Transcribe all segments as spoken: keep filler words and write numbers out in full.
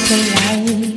to life.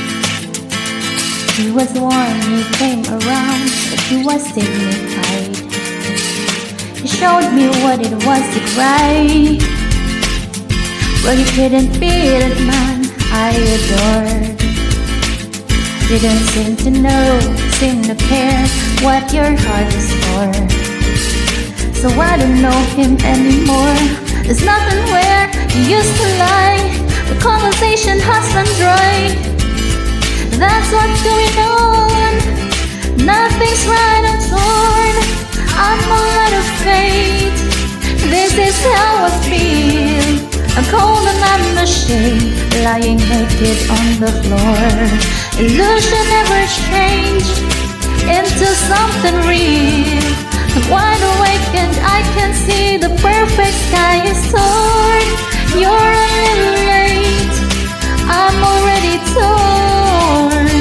He was warm, he came around, but he was dignified. He showed me what it was to cry. Well, you couldn't be that man I adored. Didn't seem to know, seem to care what your heart is for. So I don't know him anymore. There's nothing where he used to lie. The conversation has run dry. That's what's going on. Nothing's right, I'm torn. I'm all out of faith. This is how I feel. I'm cold and I'm ashamed, lying naked on the floor. Illusion never changed into something real. I'm wide awake and I can see the perfect sky is torn. You're a little late, I'm already torn.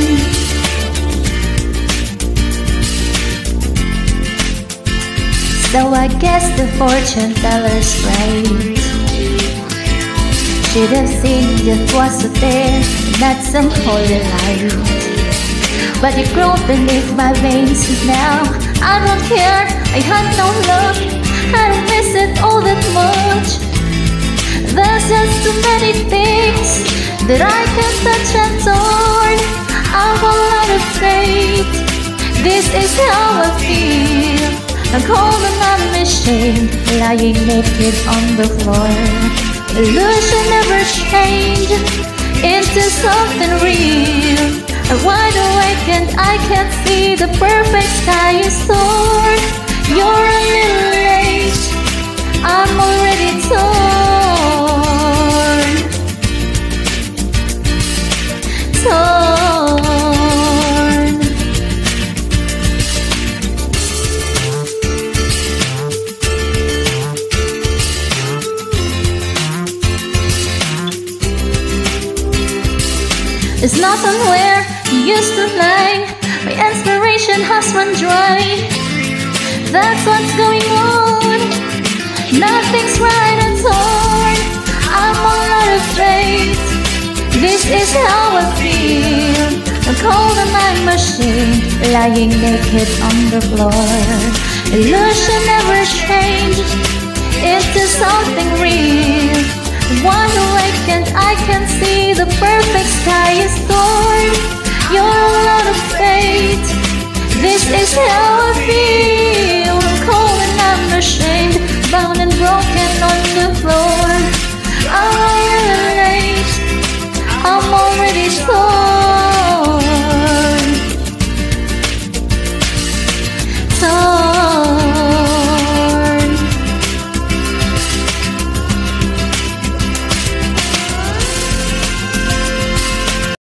So I guess the fortune teller's right. Should have seen it was there, not some holy light. But you grow beneath my veins now. I don't care, I had no love, I don't miss it all that much. There's just too many things that I can touch and turn. I'm all out of faith. This is how I feel. I'm cold and I'm ashamed, lying naked on the floor. Illusion never changed into something real. I'm wide awake and I can see the perfect sky is torn. You're a little late, I'm already torn. Torn. There's nothing where you used to lie. My inspiration has run dry. That's what's going on. Nothing's right and torn. I'm all out of faith. This is how I feel. I'm cold and I'm ashamed, lying naked on the floor. Illusion never changed into something real. I'm wide awake and I can see the